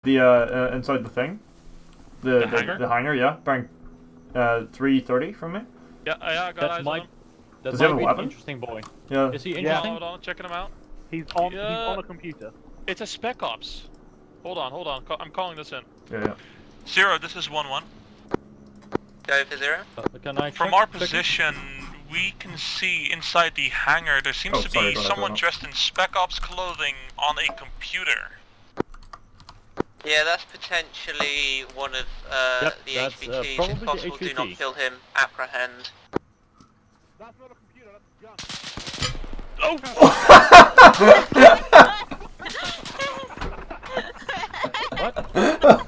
The inside the thing. The hangar? The hangar, yeah. Bang. 330 from me. Yeah, I got eyes on him. Does he have a weapon? Interesting boy. Yeah. Is he interesting? Hold on, checking him out. He's on a computer. It's a Spec Ops. Hold on. I'm calling this in. Yeah. Zero, this is 1-1. Go for 0. Can I From check? our position, we can see inside the hangar there seems to be someone dressed in Spec Ops clothing on a computer. Yeah, that's potentially one of the HVTs. If possible, do not kill him. Apprehend. That's not a computer, that's a gun. Oh! What?